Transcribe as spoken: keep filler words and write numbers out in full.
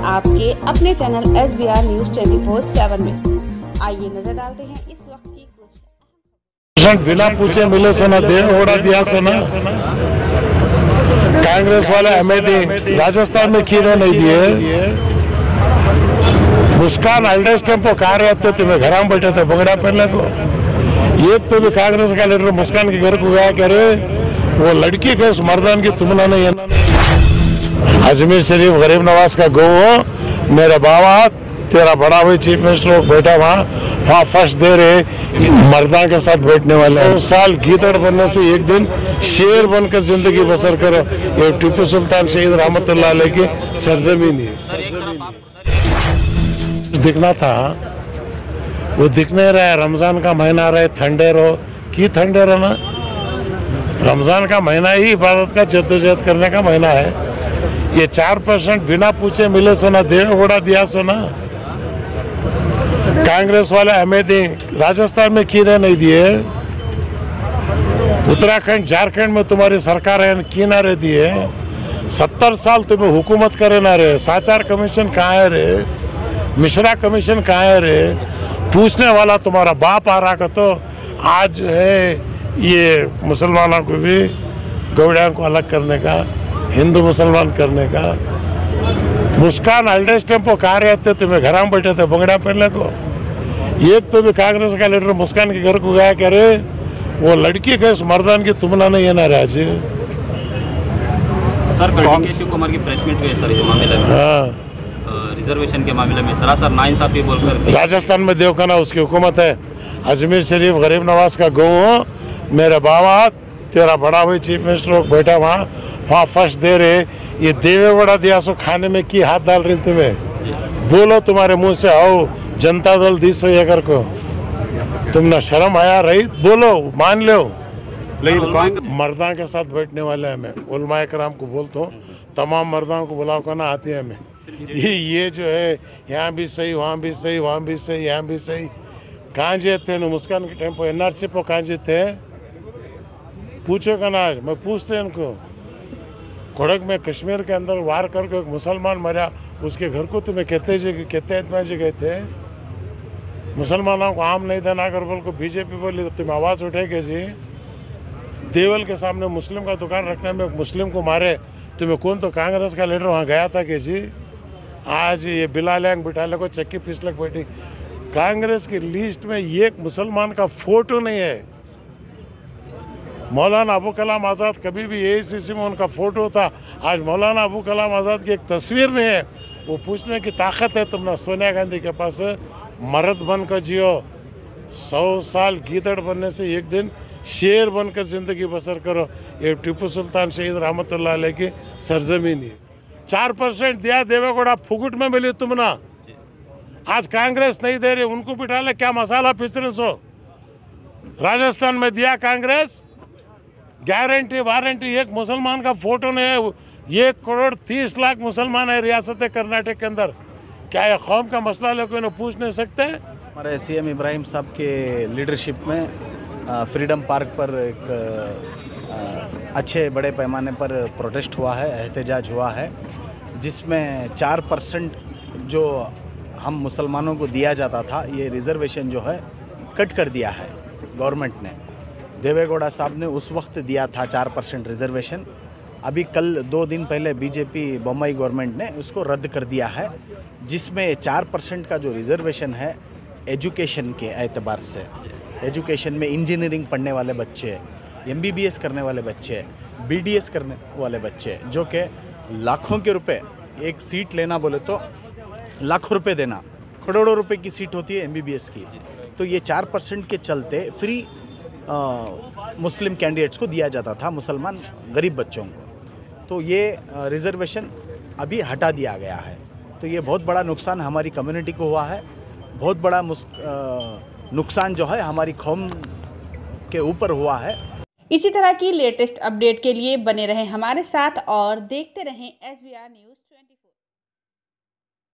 आपके अपने channel S B R news twenty four seven में। आइए नजर डालते हैं इस वक्त की कुछ। बिना पूछे मिले सोना दे ओड़ा दिया सोना। कांग्रेस वाले हमें दी, राजस्थान में क्यों नहीं दिए? मुस्कान अल्डेस टेम्पो कहा रहते तुम्हें घर में बैठे थे बंगड़ा पहनने को। ये तो भी कांग्रेस का लीडर मुस्कान के घर को गया करे वो लड़की के उस मर्दान की तुमने नहीं। अजमेर शरीफ गरीब नवाज का गो मेरा बाबा तेरा बड़ा भाई चीफ मिनिस्टर बैठा वहाँ वहाँ फर्स्ट दे रहे मर्दा के साथ बैठने वाले हैं। साल गीदड़ बनने से एक दिन शेर बनकर जिंदगी बसर करो। ये टीपू सुल्तान शहीद रहमतुल्लाह अलैह की सरजमीन है। दिखना था वो दिख नहीं रहा है। रमजान का महीना रहे ठंडे रहो की ठंडे रहो ना। रमजान का महीना ही इबादत का जद्दोजहद करने का महीना है। ये चार परसेंट बिना पूछे मिले सोना दे ओड़ा दिया सोना। कांग्रेस वाले हमें दी, राजस्थान में क्यों नहीं दिए? उत्तराखंड झारखंड में तुम्हारी सरकार है क्यों ना रहे दिए? सत्तर साल तुम्हें हुकूमत करे ना रहे। साचार कमीशन कहाँ है रे? मिश्रा कमीशन कहाँ है रे? पूछने वाला तुम्हारा बाप आ रहा का। तो आज है ये मुसलमानों को भी गौड़िया को अलग करने का, हिंदू मुसलमान करने का। मुस्कान अल्डेस टेम्पो कहा रहते तुम्हें घर में बैठे थे बंगड़ा पहनने को। एक तो भी कांग्रेस का लीडर मुस्कान के घर को गया करे वो लड़की के उस मर्दान की तुमना नहीं है ना राज। सर शिव कुमार की प्रेस मीट हुई है सर ये मामले में। हाँ रिजर्वेशन के मामले में सरासर नाइंसाफी बोलकर राजस्थान में देखो ना उसकी हुकूमत है। अजमेर शरीफ गरीब नवाज का गो मेरा बाबा तेरा बड़ा भाई चीफ मिनिस्टर बैठा वहाँ वहाँ फर्स्ट दे रहे ये देवे बड़ा दिया सो खाने में की हाथ डाल रही तुम्हें। बोलो तुम्हारे मुंह से आओ जनता दल दी सो ये कर को तुम ना शर्म आया रही बोलो मान लो। लेकिन मर्दा के साथ बैठने वाले हैं। मैं उलमा कराम को बोलता हूँ तमाम मर्दाओं को बुलाओ करना आती है। हमें ये ये जो है यहाँ भी सही वहाँ भी सही वहाँ भी सही यहाँ भी सही। कहाँ जे थे न मुस्कान के टाइम पर एन आर सी पर कहाँ जे थे पूछो का ना। आज मैं पूछते इनको कोड़क में कश्मीर के अंदर वार करके एक मुसलमान मरा उसके घर को तुम्हें कहते जी कहते इतना जी गए थे मुसलमानों को आम नहीं देना कर बोल को बीजेपी बोली तो तुम आवाज़ उठेगी जी। देवल के सामने मुस्लिम का दुकान रखने में एक मुस्लिम को मारे तुम्हें कौन तो कांग्रेस का लीडर वहाँ गया था कि जी। आज ये बिलालैंग बिठाले को चक्की पिछलक बैठी। कांग्रेस की लिस्ट में एक मुसलमान का फोटो नहीं है। मौलाना अबू कलाम आज़ाद कभी भी ए आई सी सी में उनका फोटो था। आज मौलाना अबू कलाम आज़ाद की एक तस्वीर नहीं है। वो पूछने की ताकत है तुमने सोनिया गांधी के पास मर्द बनकर जियो। सौ साल गीदड़ बनने से एक दिन शेर बनकर ज़िंदगी बसर करो। ये टीपू सुल्तान शहीद रहमतुल्लाह अलैह की सरजमीन है। चार परसेंट दिया देवेगौड़ा फुकुट में मिली तुमना। आज कांग्रेस नहीं दे रही उनको बिठा ले क्या मसाला पिसने सो। राजस्थान में दिया कांग्रेस गारंटी वारंटी एक मुसलमान का फोटो नहीं है। एक करोड़ तीस लाख मुसलमान है रियासत कर्नाटक के अंदर। क्या ये कौम का मसला लेकिन इन्हें पूछ नहीं सकते? हमारे सी एम इब्राहिम साहब के लीडरशिप में फ्रीडम पार्क पर एक अच्छे बड़े पैमाने पर प्रोटेस्ट हुआ है, एहतजाज हुआ है, जिसमें चार परसेंट जो हम मुसलमानों को दिया जाता था ये रिज़र्वेशन जो है कट कर दिया है गवर्नमेंट ने। देवेगौड़ा साहब ने उस वक्त दिया था चार परसेंट रिजर्वेशन। अभी कल दो दिन पहले बीजेपी बम्बई गवर्नमेंट ने उसको रद्द कर दिया है, जिसमें चार परसेंट का जो रिजर्वेशन है एजुकेशन के एतबार से, एजुकेशन में इंजीनियरिंग पढ़ने वाले बच्चे, एम बी बी एस करने वाले बच्चे, बी डी एस करने वाले बच्चे, जो कि लाखों के रुपए एक सीट लेना बोले तो लाखों रुपए देना, करोड़ों रुपए की सीट होती है एम बी बी एस की। तो ये चार परसेंट के चलते फ्री आ, मुस्लिम कैंडिडेट्स को दिया जाता था, मुसलमान गरीब बच्चों को। तो ये रिज़र्वेशन अभी हटा दिया गया है। तो ये बहुत बड़ा नुकसान हमारी कम्युनिटी को हुआ है। बहुत बड़ा नुकसान जो है हमारी कौम के ऊपर हुआ है। इसी तरह की लेटेस्ट अपडेट के लिए बने रहें हमारे साथ और देखते रहें एस बी आर न्यूज़।